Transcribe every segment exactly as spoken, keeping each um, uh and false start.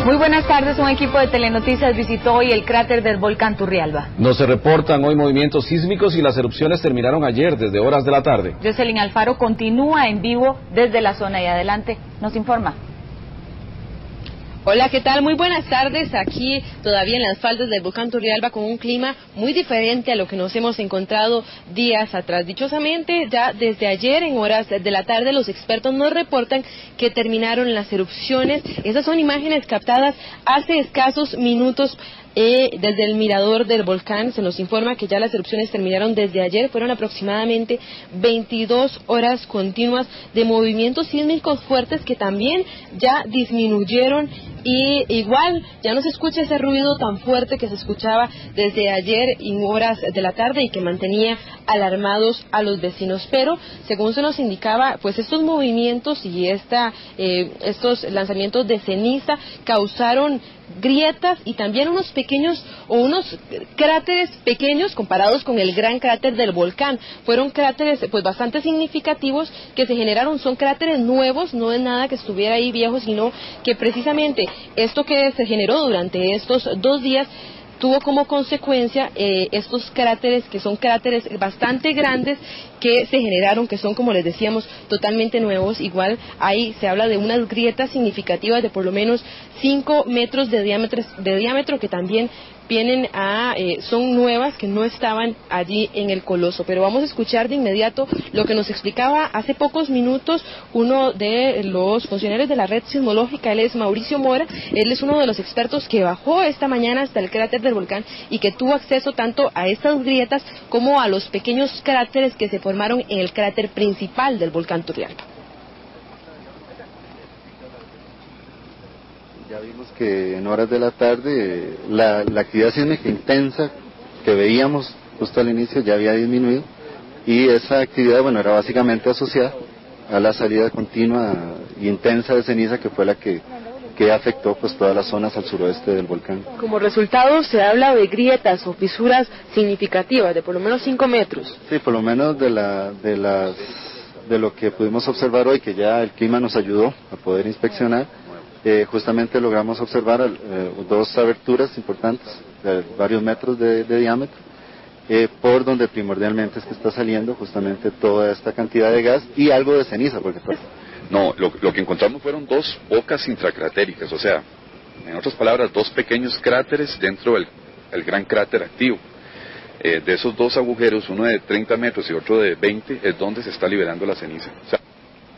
Muy buenas tardes, un equipo de Telenoticias visitó hoy el cráter del volcán Turrialba. No se reportan hoy movimientos sísmicos y las erupciones terminaron ayer desde horas de la tarde. Jocelyn Alfaro continúa en vivo desde la zona y adelante nos informa. Hola, ¿qué tal? Muy buenas tardes. Aquí todavía en las faldas del volcán Turrialba con un clima muy diferente a lo que nos hemos encontrado días atrás. Dichosamente, ya desde ayer en horas de la tarde los expertos nos reportan que terminaron las erupciones. Esas son imágenes captadas hace escasos minutos. Eh, desde el mirador del volcán se nos informa que ya las erupciones terminaron desde ayer. Fueron aproximadamente veintidós horas continuas de movimientos sísmicos fuertes que también ya disminuyeron y igual ya no se escucha ese ruido tan fuerte que se escuchaba desde ayer en horas de la tarde y que mantenía alarmados a los vecinos. Pero según se nos indicaba, pues estos movimientos y esta, eh, estos lanzamientos de ceniza causaron grietas y también unos pequeños o unos cráteres pequeños comparados con el gran cráter del volcán. Fueron cráteres pues bastante significativos que se generaron, son cráteres nuevos, no es nada que estuviera ahí viejo, sino que precisamente esto que se generó durante estos dos días tuvo como consecuencia eh, estos cráteres, que son cráteres bastante grandes que se generaron, que son, como les decíamos, totalmente nuevos. Igual ahí se habla de unas grietas significativas de por lo menos cinco metros de diámetro, de diámetro que también vienen a, eh, son nuevas, que no estaban allí en el coloso. Pero vamos a escuchar de inmediato lo que nos explicaba hace pocos minutos uno de los funcionarios de la red sismológica. Él es Mauricio Mora, él es uno de los expertos que bajó esta mañana hasta el cráter del volcán y que tuvo acceso tanto a estas grietas como a los pequeños cráteres que se formaron en el cráter principal del volcán Turrialba. Ya vimos que en horas de la tarde la, la actividad sísmica intensa que veíamos justo al inicio ya había disminuido y esa actividad, bueno, era básicamente asociada a la salida continua e intensa de ceniza que fue la que, que afectó pues todas las zonas al suroeste del volcán. Como resultado se habla de grietas o fisuras significativas de por lo menos cinco metros. Sí, por lo menos de, la, de, las, de lo que pudimos observar hoy, que ya el clima nos ayudó a poder inspeccionar. Eh, justamente logramos observar eh, dos aberturas importantes de varios metros de, de diámetro, eh, por donde primordialmente es que está saliendo justamente toda esta cantidad de gas y algo de ceniza. Porque... No, lo, lo que encontramos fueron dos bocas intracratéricas, o sea, en otras palabras, dos pequeños cráteres dentro del el gran cráter activo. Eh, de esos dos agujeros, uno de treinta metros y otro de veinte, es donde se está liberando la ceniza. O sea,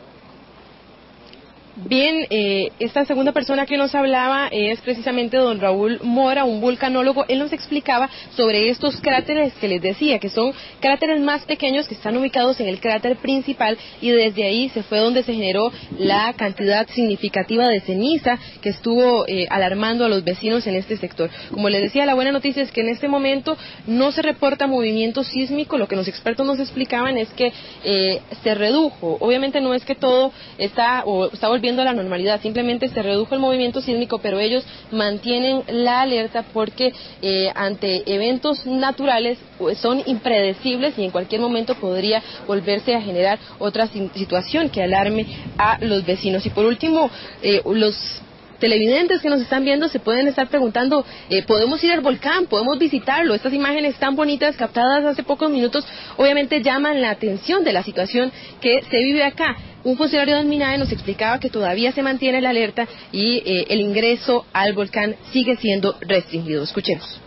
Bien, eh, esta segunda persona que nos hablaba es precisamente don Raúl Mora, un vulcanólogo. Él nos explicaba sobre estos cráteres que les decía, que son cráteres más pequeños que están ubicados en el cráter principal y desde ahí se fue donde se generó la cantidad significativa de ceniza que estuvo eh, alarmando a los vecinos en este sector. Como les decía, la buena noticia es que en este momento no se reporta movimiento sísmico. Lo que los expertos nos explicaban es que eh, se redujo. Obviamente no es que todo está o está volviendo a la normalidad, simplemente se redujo el movimiento sísmico, pero ellos mantienen la alerta porque eh, ante eventos naturales pues, son impredecibles y en cualquier momento podría volverse a generar otra situación que alarme a los vecinos. Y por último, eh, los televidentes que nos están viendo se pueden estar preguntando, eh, ¿podemos ir al volcán? ¿Podemos visitarlo? Estas imágenes tan bonitas captadas hace pocos minutos obviamente llaman la atención de la situación que se vive acá. Un funcionario del MINAE nos explicaba que todavía se mantiene la alerta y eh, el ingreso al volcán sigue siendo restringido. Escuchemos.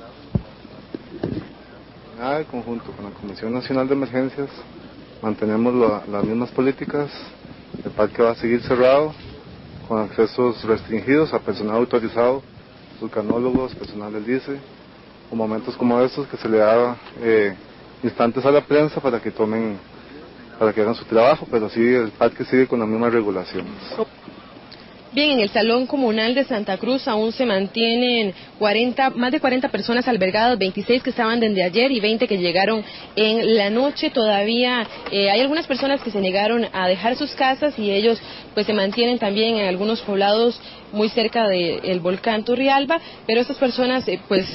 En conjunto con la Comisión Nacional de Emergencias mantenemos lo, las mismas políticas. El parque va a seguir cerrado, con accesos restringidos a personal autorizado, vulcanólogos, personal del D I C E, o momentos como estos que se le da eh, instantes a la prensa para que tomen, para que hagan su trabajo, pero sí el parque sigue con las mismas regulaciones. Bien, en el Salón Comunal de Santa Cruz aún se mantienen cuarenta, más de cuarenta personas albergadas, veintiséis que estaban desde ayer y veinte que llegaron en la noche. Todavía eh, hay algunas personas que se negaron a dejar sus casas y ellos pues se mantienen también en algunos poblados muy cerca del volcán Turrialba, pero estas personas eh, pues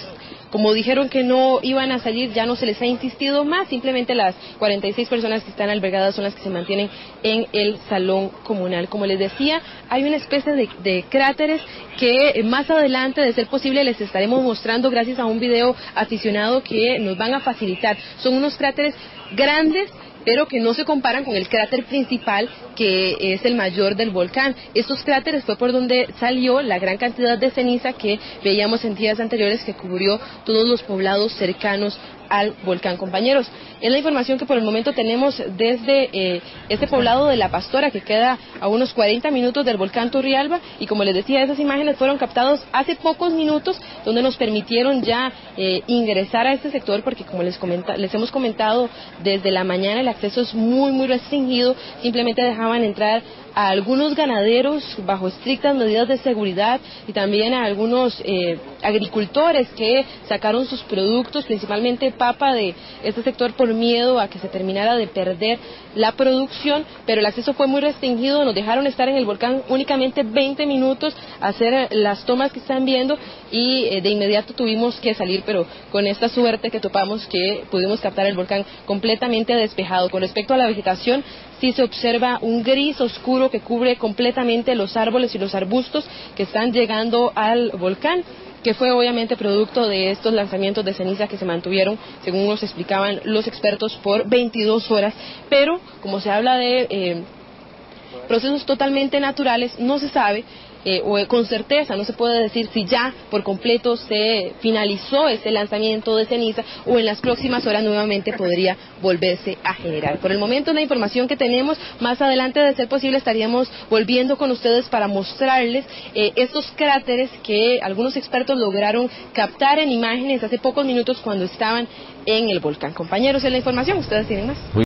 como dijeron que no iban a salir, ya no se les ha insistido más, simplemente las cuarenta y seis personas que están albergadas son las que se mantienen en el salón comunal. Como les decía, hay una especie de, de cráteres que más adelante, de ser posible, les estaremos mostrando gracias a un video aficionado que nos van a facilitar. Son unos cráteres grandes, pero que no se comparan con el cráter principal, que es el mayor del volcán. Estos cráteres fue por donde salió la gran cantidad de ceniza que veíamos en días anteriores, que cubrió todos los poblados cercanos al volcán, compañeros. Es la información que por el momento tenemos desde eh, este poblado de La Pastora, que queda a unos cuarenta minutos del volcán Turrialba, y como les decía, esas imágenes fueron captadas hace pocos minutos, donde nos permitieron ya eh, ingresar a este sector, porque como les, comenta, les hemos comentado desde la mañana, el acceso es muy muy restringido, simplemente dejaban entrar a algunos ganaderos bajo estrictas medidas de seguridad, y también a algunos eh, agricultores que sacaron sus productos, principalmente papa, de este sector por miedo a que se terminara de perder la producción, pero el acceso fue muy restringido. Nos dejaron estar en el volcán únicamente veinte minutos, hacer las tomas que están viendo, y eh, de inmediato tuvimos que salir, pero con esta suerte que topamos, que pudimos captar el volcán completamente despejado. Con respecto a la vegetación, sí se observa un gris oscuro que cubre completamente los árboles y los arbustos que están llegando al volcán, que fue obviamente producto de estos lanzamientos de ceniza que se mantuvieron, según nos explicaban los expertos, por veintidós horas, pero como se habla de eh, procesos totalmente naturales, no se sabe Eh, o con certeza, no se puede decir si ya por completo se finalizó este lanzamiento de ceniza o en las próximas horas nuevamente podría volverse a generar. Por el momento es la información que tenemos. Más adelante, de ser posible, estaríamos volviendo con ustedes para mostrarles eh, estos cráteres que algunos expertos lograron captar en imágenes hace pocos minutos cuando estaban en el volcán. Compañeros, en la información, ustedes tienen más.